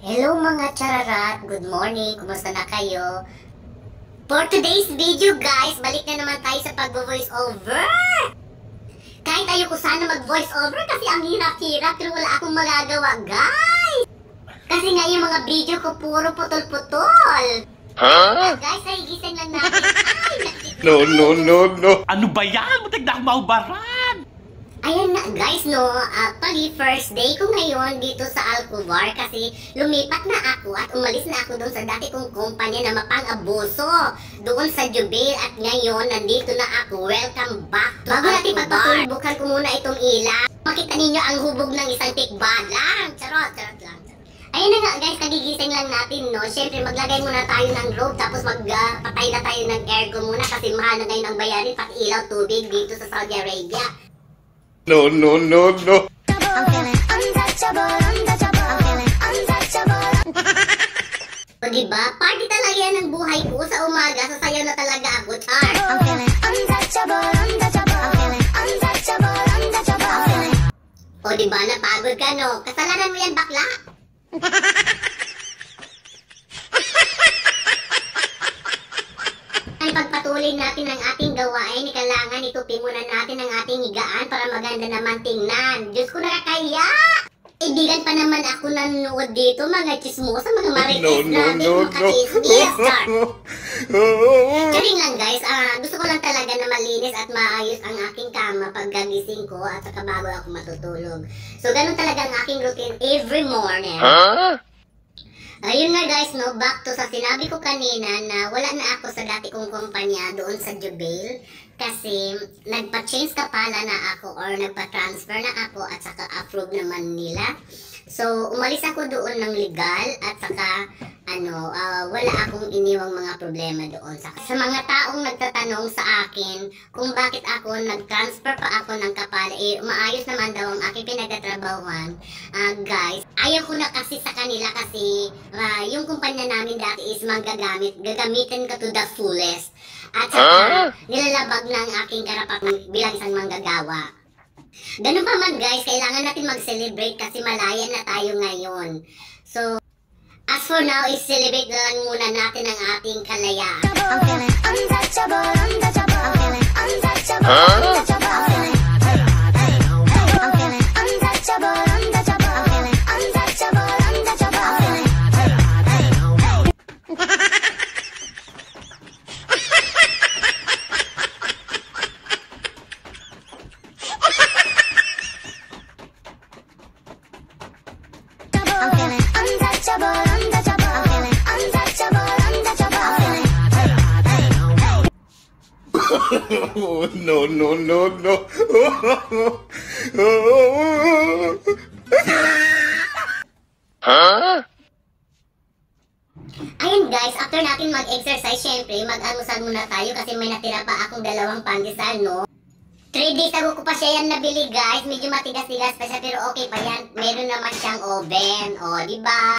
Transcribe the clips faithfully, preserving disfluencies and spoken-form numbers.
Hello mga chararat! Good morning! Kumusta na kayo? For today's video guys, balik na naman tayo sa pag-voice over! Kahit ayoko sana mag-voice over kasi ang hirap-hirap pero wala akong magagawa guys! Kasi nga yung mga video ko puro putol-putol! Huh? Guys, ay gising lang natin! Ay! No, no, no, no! Ano ba yan? Muntik na akong maubaran! Ayan na guys, no, actually first day ko ngayon dito sa Alcovar kasi lumipat na ako at umalis na ako doon sa dati kong kumpanya na mapang-abuso doon sa Jubil at ngayon nandito na ako. Welcome back to Bago natin pagpatuloy, buksan ko muna itong ilaw. Makita ninyo ang hubog ng isang tikbalang. Charot, charot lang. Ayan na nga guys, nagigising lang natin, no. Siyempre maglagay muna tayo ng robe tapos magpatay uh, na tayo ng aircon muna kasi mahal na ngayon ang bayarin pati ilaw tubig dito sa Saudi Arabia. No, no, no, no. I'm feeling untouchable, untouchable. I'm feeling untouchable. O diba? Party talaga yan ang buhay ko. Sa umaga, sasayaw na talaga ako, char. I'm feeling untouchable, untouchable. I'm feeling untouchable, untouchable. I'm feeling... O diba? Napagod ka, no? Kasalanan mo yan, bakla. Pagpatuloy natin ang ating gawain, kailangan itupin muna natin ang ating higaan para maganda naman tingnan. Diyos ko, nakakaya! Ibigan pa naman ako nanonood dito, mga chismosa, mga marites no, no, natin, no, mga no. chismis. Karing lang guys, uh, gusto ko lang talaga na malinis at maayos ang aking kama pag gagising ko at saka bago ako matutulog. So, ganun talaga ang aking routine every morning. Huh? Ayun nga guys, no, back to sa sinabi ko kanina na wala na ako sa dati kong kumpanya doon sa Jubil kasi nagpa-change ka pala na ako or nagpa-transfer na ako at saka approve naman nila. So, umalis ako doon ng legal at saka ano, uh, wala akong iniwang mga problema doon. Sa, sa mga taong nagtatanong sa akin kung bakit ako nag-transfer pa ako ng kapala, eh, maayos naman daw ang aking pinagtatrabahuan. Uh, guys, ayaw ko na kasi sa kanila kasi uh, yung kumpanya namin dati is magagamit, gagamitin ka to the fullest. At saka, nilalabag ng aking karapatan bilang isang manggagawa. Ganun pa man guys, kailangan natin mag-celebrate kasi malaya na tayo ngayon. So, as for now, is-celebrate na lang muna natin ang ating kalayaan. I'm feeling untouchable, untouchable. I'm feeling untouchable, untouchable. I'm feeling I'm feeling untouchable, untouchable. I'm feeling untouchable, untouchable. I'm feeling I'm feeling untouchable, untouchable. I'm feeling untouchable, untouchable. I'm feeling Oh, no, no, no, no. Huh? Ayun guys, after natin mag-exercise, syempre, mag-almusal muna tayo kasi may natira pa akong dalawang pandesal, no? three days ago ko pa siya yan nabili guys, medyo matigas-tigas pa siya pero okay pa yan. Meron naman siyang oven, o, diba?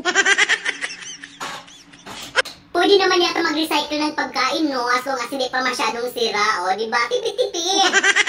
Pwede naman yata mag-recycle ng pagkain, no? As long as hindi pa masyadong sira, o, diba? Tipid-tipid!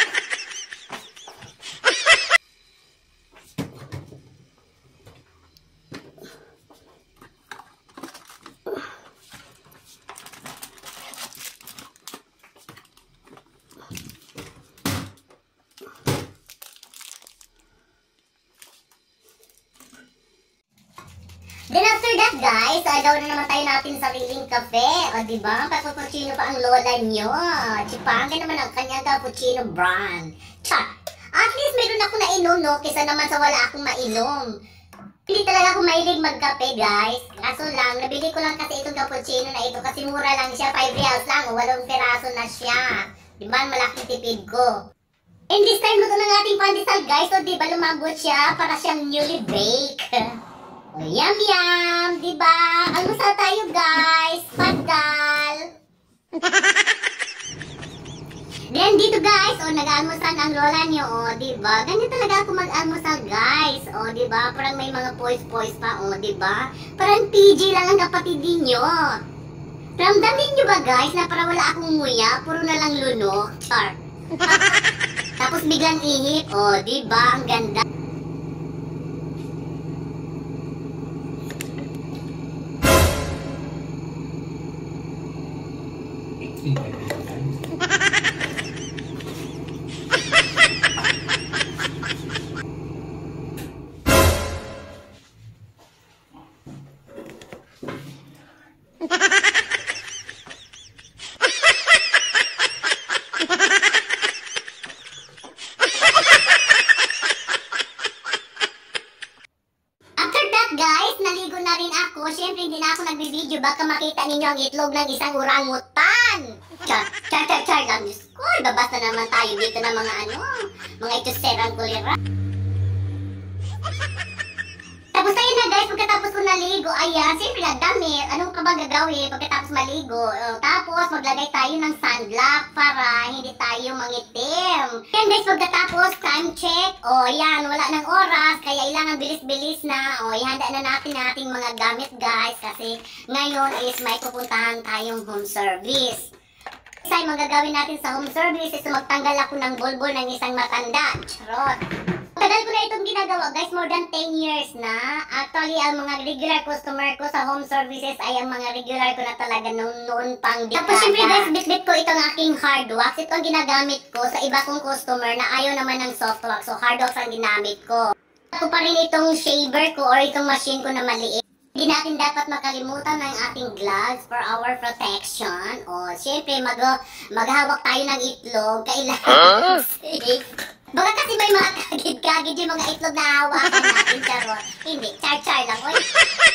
Then after that guys, agaw na naman tayo natin sariling kape. O diba, cappuccino pa ang lola nyo. Chipangin naman ang kanyang cappuccino brand. Char! At least meron ako nainom, no? Kesa naman sa wala akong mainom. Hindi talaga ako mahilig magkape guys. Kaso lang, nabili ko lang kasi itong cappuccino na ito kasi mura lang siya. five reals lang, o walong peraso na siya. Diba, malaking tipid ko. And this time, luto ng ating pandesal guys. O diba, lumambot siya para siyang newly baked. Oh, yum yum! Diba? Almusal tayo guys! Padal! Then dito guys, oh, nag-almusal ang lola niyo, oh, diba? Ganyan talaga ako mag-almusal guys, oh, diba? Parang may mga poise-poise pa, oh, diba? Parang P G lang ang kapatid ninyo. Ramdamin nyo ba guys na para wala akong nguya, puro na lang lunok? Char! Tapos biglang ihip, oh, diba? Ang ganda. Guys, naligo na rin ako. Siyempre, hindi na ako nagbibideo. Baka makita ninyo ang itlog ng isang orangutan. Char, char, char, char lang. Diyos ko, babasa naman tayo dito ng mga ano, mga ituserang kulira. Tapos tayo na guys, pagkatapos ko naligo, ayan, siyempre nagdamit. Anong ka ba gagawin pagkatapos maligo? Uh, tapos maglagay tayo ng sunblock para hindi tayo mangitim. Yan guys, pagkatapos time check, o oh, yan, wala ng oras, kaya ilangan bilis-bilis na. O oh, ihanda na natin ating mga gamit guys, kasi ngayon is may pupuntahan tayong home service. Isa yung magagawin natin sa home service is magtanggal ako ng bulbul ng isang matanda. Charot! Tagal ko na itong ginagawa guys, more than ten years na. Actually, ang mga regular customer ko sa home services ay ang mga regular ko na talaga noon, noon pang dekada. Tapos syempre guys, bit-bit ko itong aking hard wax. Ito ang ginagamit ko sa iba kong customer na ayaw naman ng soft wax. So hard wax ang ginamit ko. Ako pa rin itong shaver ko or itong machine ko na maliit. Hindi natin dapat makalimutan ng ating gloves for our protection. O syempre, mag maghawak tayo ng itlog. Kailangan safe. Baka kasi may mga kagid-kagid yung mga itlog na hawakan natin, charot. Hindi, char-char lang, oy.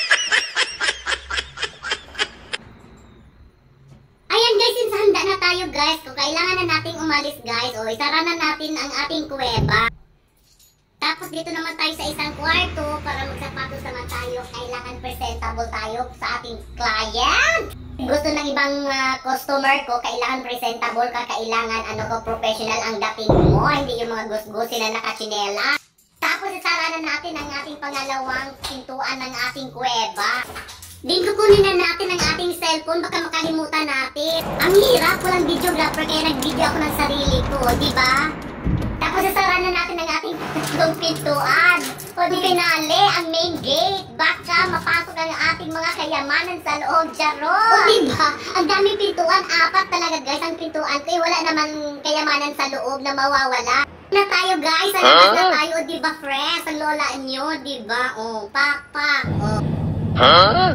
Ayan guys, since handa na tayo guys, kung kailangan na nating umalis guys, o isara na natin ang ating kuweba. Tapos dito naman tayo sa isang kwarto para magsapatos naman tayo. Kailangan presentable tayo sa ating client. Gusto ng ibang uh, customer ko, kailangan presentable ka, kailangan ano ko, professional ang dating mo, hindi yung mga gus-gusin na nakachinela. Tapos isara na natin ang ating pangalawang pintuan ng ating kuweba. Din kukunin na natin ang ating cellphone, baka makalimutan natin. Ang hirap, walang videographer kaya nag-video ako ng sarili ko, di ba? Tapos isara na natin ang ating tatlong pintuan. O di pinali, ang main gate. Baka mapasok ang ating mga kayamanan sa loob, charot. O diba, ang daming pintuan, apat talaga guys ang pintuan ko. Eh, wala naman kayamanan sa loob na mawawala. Na tayo guys, ang huh? na tayo, o diba friends, ang lola nyo, diba? O, pak, pak, o. Huh?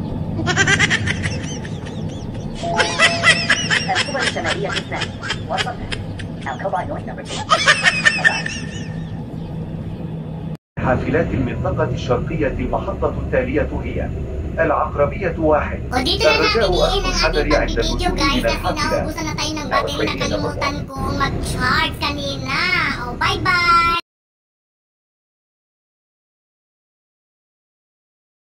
حافلات المنطقة الشرقية المحطة التالية هي العقربية واحد. الرجاء أخذ الحذر عند الوصول إلى الحافلة. Naubusan na tayo ng battery, nakalimutan kong mag-charge kanina. Oh, bye-bye!